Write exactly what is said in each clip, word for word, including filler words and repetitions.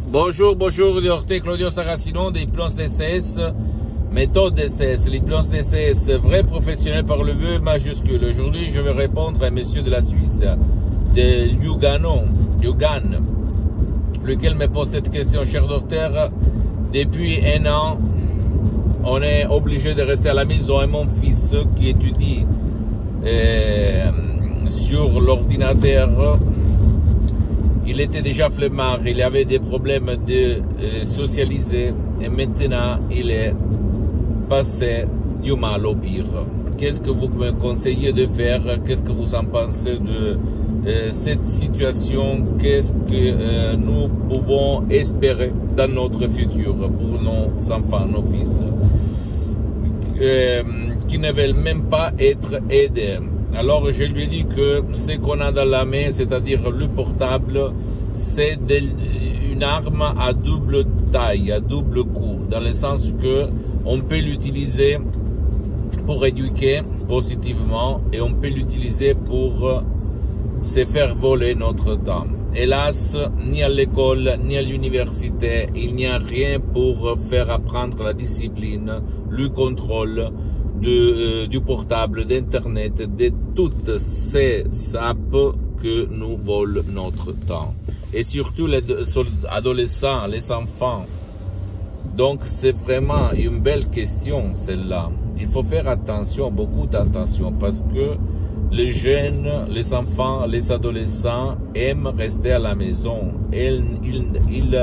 Bonjour, bonjour, docteur Claudio Saracino d'Hypnose D C S, méthode D C S, l'hypnose D C S, vrai professionnel par le vœu majuscule. Aujourd'hui, je vais répondre à un monsieur de la Suisse, de Lugano, Lugano, lequel me pose cette question. Cher docteur, depuis un an, on est obligé de rester à la maison et mon fils qui étudie euh, sur l'ordinateur, il était déjà flemmard, il avait des problèmes de euh, socialiser et maintenant il est passé du mal au pire. Qu'est-ce que vous me conseillez de faire? Qu'est-ce que vous en pensez de euh, cette situation? Qu'est-ce que euh, nous pouvons espérer dans notre futur pour nos enfants, nos fils, euh, qui ne veulent même pas être aidés? Alors je lui ai dit que ce qu'on a dans la main, c'est-à-dire le portable, c'est une arme à double taille, à double coup, dans le sens que on peut l'utiliser pour éduquer positivement et on peut l'utiliser pour se faire voler notre temps. Hélas, ni à l'école, ni à l'université, il n'y a rien pour faire apprendre la discipline, le contrôle De, euh, du portable, d'Internet, de toutes ces apps que nous volent notre temps. Et surtout les adolescents, les enfants. Donc c'est vraiment une belle question celle-là. Il faut faire attention, beaucoup d'attention, parce que les jeunes, les enfants, les adolescents aiment rester à la maison. Ils, ils,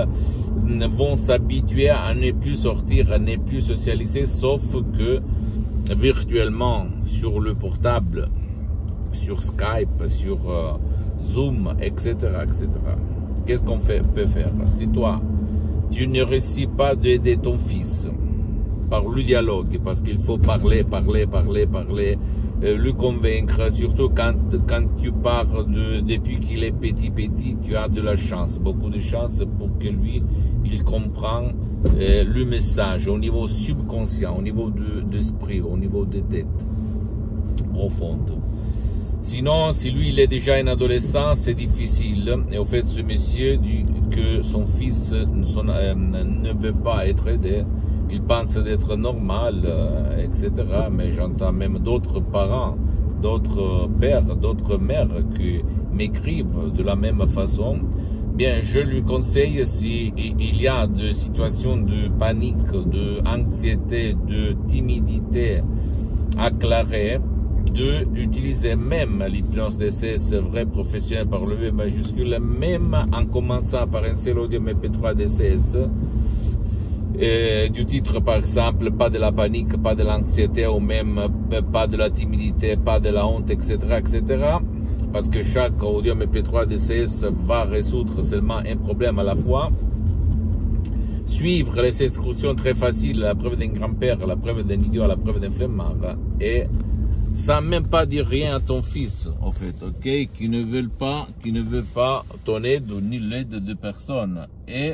ils vont s'habituer à ne plus sortir, à ne plus socialiser, sauf que virtuellement sur le portable, sur Skype, sur euh, Zoom, et cetera, et cetera. Qu'est-ce qu'on fait, peut faire? Si toi, tu ne réussis pas d'aider ton fils par le dialogue, parce qu'il faut parler, parler, parler, parler, euh, le convaincre, surtout quand, quand tu parles de, depuis qu'il est petit, petit, tu as de la chance, beaucoup de chance pour que lui, il comprenne euh, le message au niveau subconscient, au niveau de, d'esprit, au niveau de tête profonde. Sinon, si lui, il est déjà un adolescent, c'est difficile. Et au fait, ce monsieur dit que son fils son, euh, ne veut pas être aidé. Il pense d'être normal, euh, et cetera. Mais j'entends même d'autres parents, d'autres pères, d'autres mères qui m'écrivent de la même façon. Bien, je lui conseille, si il y a des situations de panique, d'anxiété, de timidité à clarer, de utiliser même l'hypnose D C S vrai professionnel par le V majuscule, même en commençant par un seul audio M P trois D C S, et du titre par exemple, pas de la panique, pas de l'anxiété, ou même pas de la timidité, pas de la honte, et cetera, et cetera. Parce que chaque audio M P trois D C S va résoudre seulement un problème à la fois. Suivre les instructions très faciles, la preuve d'un grand-père, la preuve d'un idiot, la preuve d'un flemmard, et sans même pas dire rien à ton fils, en fait, ok, qui ne veut pas, qui ne veut pas ton aide ni l'aide de personne. Et,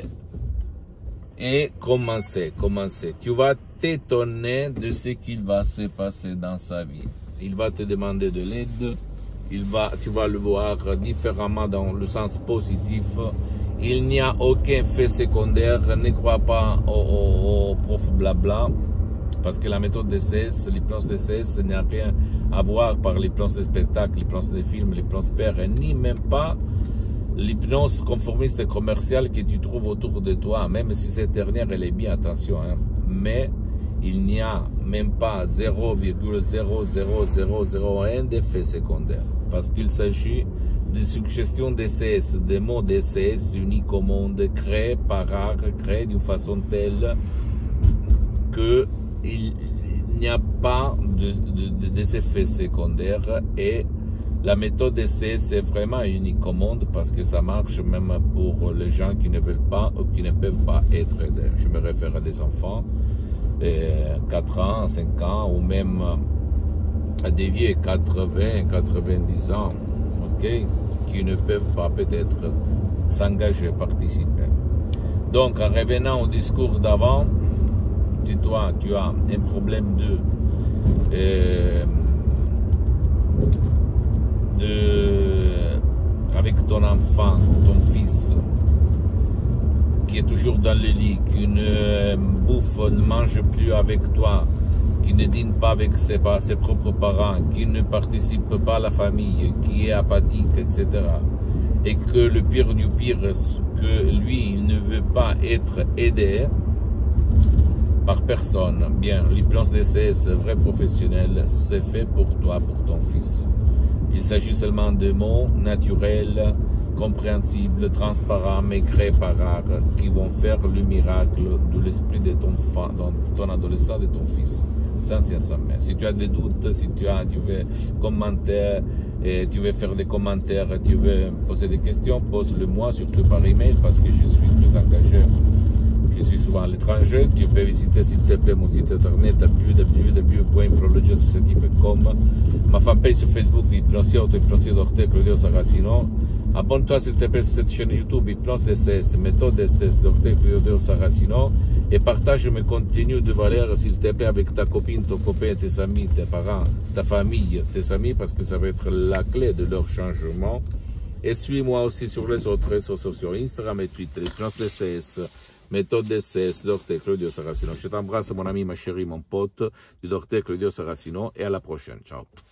et commencer, commencer. Tu vas t'étonner de ce qu'il va se passer dans sa vie. Il va te demander de l'aide. Il va, tu vas le voir différemment dans le sens positif. Il n'y a aucun fait secondaire. Ne crois pas au, au, au prof blabla. Parce que la méthode D C S, l'hypnose D C S, n'a rien à voir par l'hypnose de spectacle, l'hypnose de film, l'hypnose père, ni même pas l'hypnose conformiste et commerciale que tu trouves autour de toi. Même si cette dernière, elle est bien, attention. Hein. Mais il n'y a même pas zéro virgule zéro zéro zéro zéro un d'effet secondaire. Parce qu'il s'agit de suggestions D C S, des mots D C S uniques au monde, créés par art, créés d'une façon telle que il n'y a pas de, de, de, des effets secondaires, et la méthode D C S est vraiment unique au monde parce que ça marche même pour les gens qui ne veulent pas ou qui ne peuvent pas être aidés. Je me réfère à des enfants euh, quatre ans, cinq ans, ou même à des vieux quatre-vingts, quatre-vingt-dix ans, ok, qui ne peuvent pas peut-être s'engager, participer. Donc en revenant au discours d'avant, si toi tu as un problème de, euh, de avec ton enfant, ton fils, qui est toujours dans le lit, qui ne bouffe, ne mange plus avec toi, qui ne dîne pas avec ses, ses propres parents, qui ne participe pas à la famille, qui est apathique, et cetera. Et que le pire du pire, que lui, il ne veut pas être aidé par personne. Bien, l'hypnose D C S vrai professionnel, c'est fait pour toi, pour ton fils. Il s'agit seulement de mots naturels, compréhensibles, transparents, mais créés par art, qui vont faire le miracle de l'esprit de ton, de ton adolescent, de ton fils. Sans sans Si tu as des doutes, si tu, as, tu veux commenter, et tu veux faire des commentaires, tu veux poser des questions, pose-le moi, surtout par email, parce que je suis très engagé. Je suis souvent à l'étranger. Tu peux visiter, s'il te plaît, mon site internet w w w point prologio society point com, ma fanpage sur Facebook, Hypnosie Auto, Hypnosie Docteur Claudio Saracino. Abonne-toi, s'il te plaît, sur cette chaîne YouTube, Hypnose D C S, méthode D C S, Docteur Claudio Saracino. Et partage mes contenus de valeur, s'il te plaît, avec ta copine, ton copain, tes amis, tes parents, ta famille, tes amis, parce que ça va être la clé de leur changement. Et suis-moi aussi sur les autres réseaux sociaux, Instagram et Twitter, Hypnose D C S. Méthode D C S, Docteur Claudio Saracino. Je t'embrasse, mon ami, ma chérie, mon pote, du Docteur Claudio Saracino, et à la prochaine. Ciao.